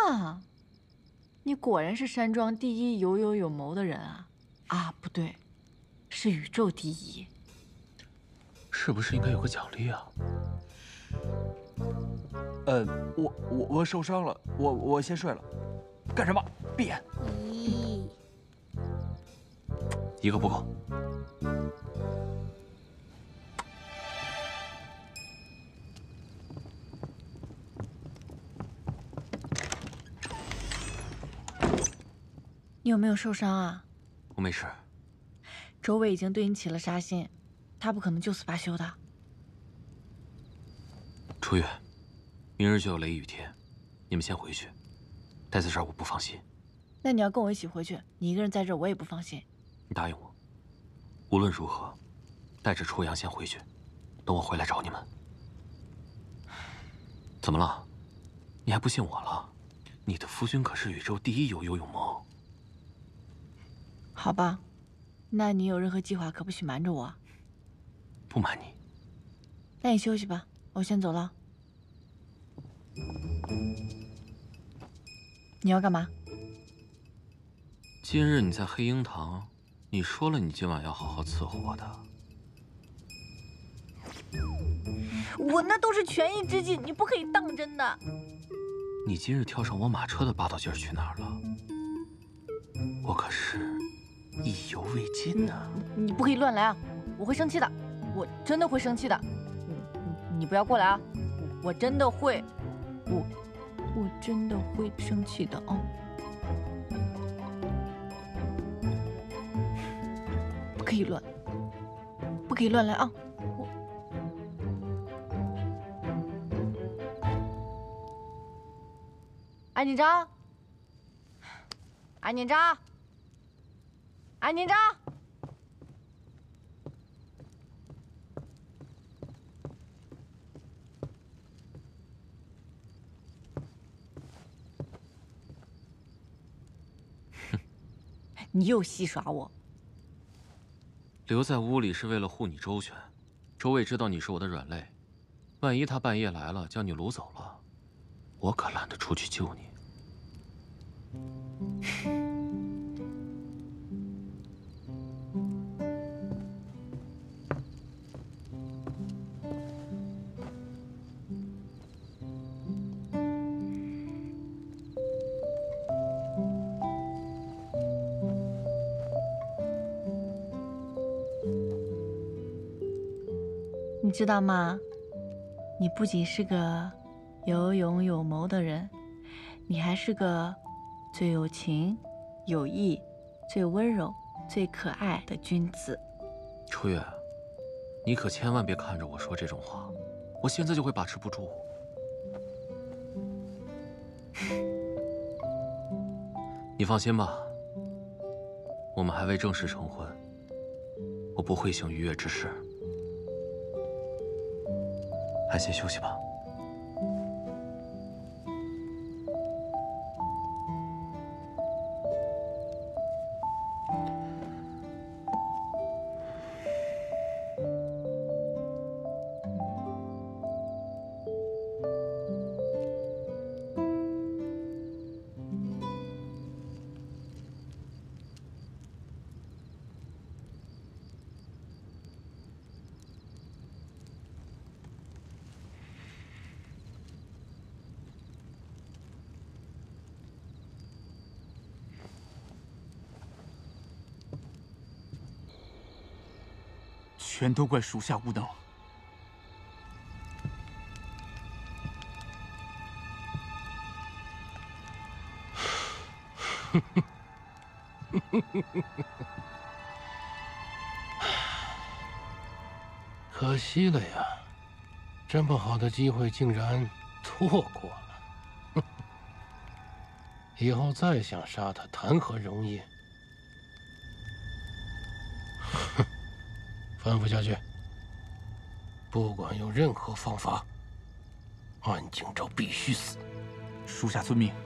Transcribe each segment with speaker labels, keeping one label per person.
Speaker 1: 啊，你果然是山庄第一有谋的人啊！啊，不对，是宇宙第一。
Speaker 2: 是不是应该有个奖励啊？
Speaker 3: 我受伤了，我先睡了。干什么？闭眼。
Speaker 4: 咦，
Speaker 2: 一个不够。
Speaker 1: 你有没有受伤啊？
Speaker 2: 我没事。
Speaker 1: 周伟已经对你起了杀心，他不可能就此罢休的。
Speaker 2: 楚月，明日就有雷雨天，你们先回去。待在这儿我不放心。
Speaker 1: 那你要跟我一起回去，你一个人在这儿我也不放心。
Speaker 2: 你答应我，无论如何，带着初阳先回去，等我回来找你们。怎么了？你还不信我了？你的夫君可是宇宙第一有谋。
Speaker 1: 好吧，那你有任何计划可不许瞒着我。
Speaker 2: 不瞒你。
Speaker 1: 那你休息吧，我先走了。你要干嘛？
Speaker 2: 今日你在黑鹰堂，你说了你今晚要好好伺候我的。
Speaker 1: 我那都是权宜之计，你不可以当真的。
Speaker 2: 你今日跳上我马车的霸道劲儿去哪儿了？我可是意犹未尽呢。
Speaker 1: 你不可以乱来啊！我会生气的，我真的会生气的。你不要过来啊！我真的会，我真的会生气的啊！不可以乱，不可以乱来啊！安锦章，安锦章，安锦章。你又戏耍我！
Speaker 2: 留在屋里是为了护你周全。周卫知道你是我的软肋，万一他半夜来了将你掳走了，我可懒得出去救你。
Speaker 1: 你知道吗？你不仅是个有勇有谋的人，你还是个最有情、有义、最温柔、最可爱的君子。
Speaker 2: 初月，你可千万别看着我说这种话，我现在就会把持不住。你放心吧，我们还未正式成婚，我不会行逾越之事。安心休息吧。
Speaker 3: 全都怪属下无能。
Speaker 5: 可惜了呀，这么好的机会竟然错过了。以后再想杀他，谈何容易？吩咐下去，不管用任何方法，安景昭必须死。
Speaker 3: 属下遵命。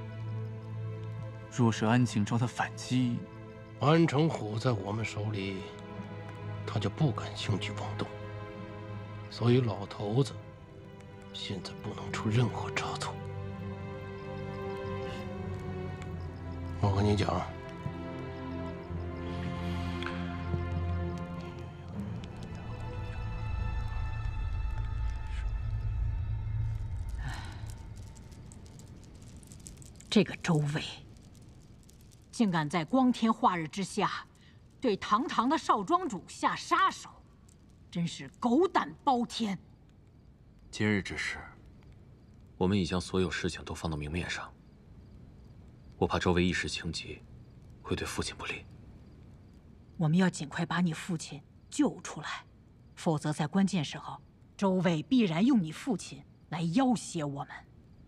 Speaker 3: 若是安景昭他反击，
Speaker 5: 安成虎在我们手里，他就不敢轻举妄动。所以老头子现在不能出任何差错。 我跟你讲，
Speaker 4: 这个周卫，竟敢在光天化日之下，对堂堂的少庄主下杀手，真是狗胆包天。
Speaker 2: 今日之事，我们已将所有事情都放到明面上。我怕周卫一时情急，会对父亲不利。
Speaker 4: 我们要尽快把你父亲救出来，否则在关键时候，周卫必然用你父亲来要挟我们。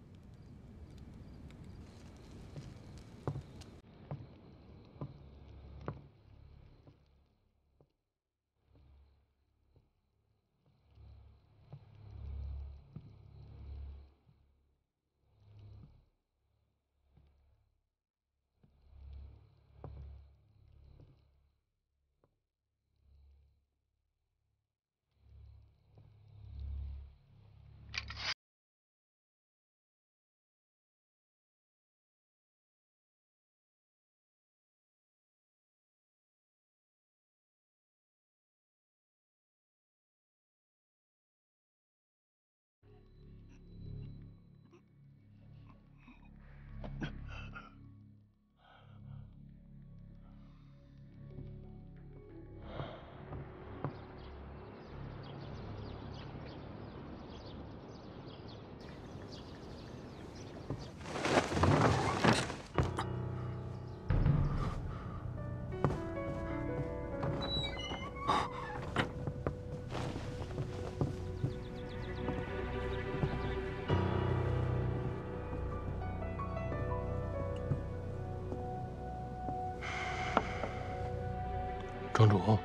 Speaker 5: 庄主，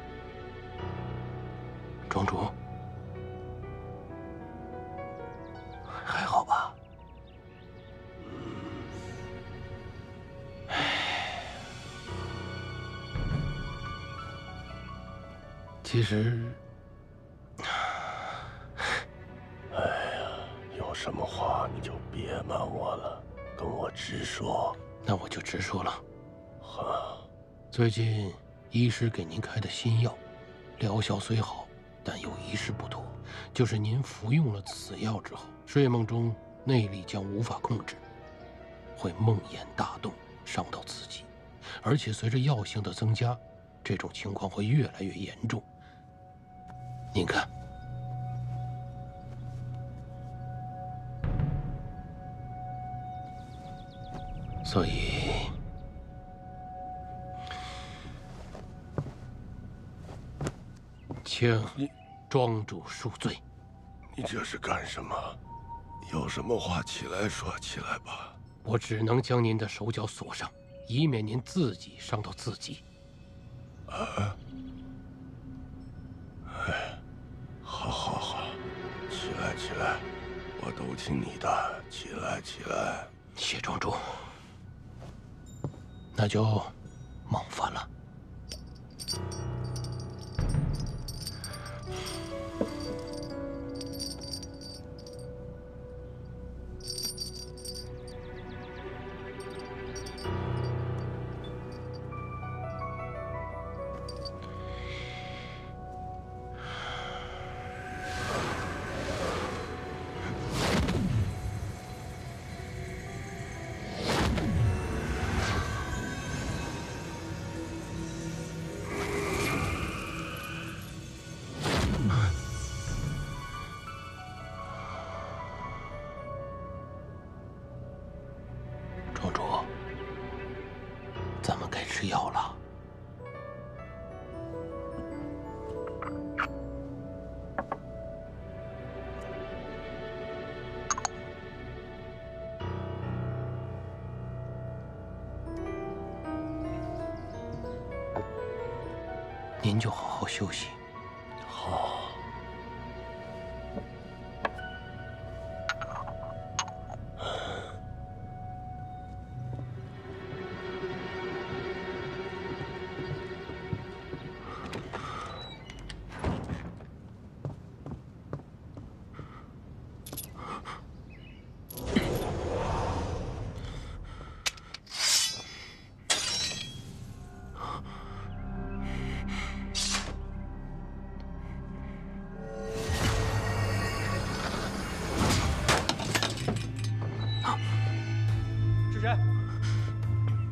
Speaker 5: 庄主，还好吧？其实，
Speaker 6: 有什么话你就别瞒我了，跟我直说。
Speaker 5: 那我就直说了。
Speaker 6: 呵，
Speaker 5: 最近医师给您开的新药，疗效虽好，但有一事不妥，就是您服用了此药之后，睡梦中内力将无法控制，会梦魇大动，伤到自己，而且随着药性的增加，这种情况会越来越严重。您看，所以，请庄主恕罪。
Speaker 6: 你这是干什么？有什么话起来说起来吧。
Speaker 5: 我只能将您的手脚锁上，以免您自己伤到自己。
Speaker 6: 啊？哎，好，好，好，起来，起来，我都听你的，起来，起来。
Speaker 5: 谢庄主，那就冒犯了。庄主，咱们该吃药了。您就好好休息。
Speaker 6: 好。
Speaker 7: 人。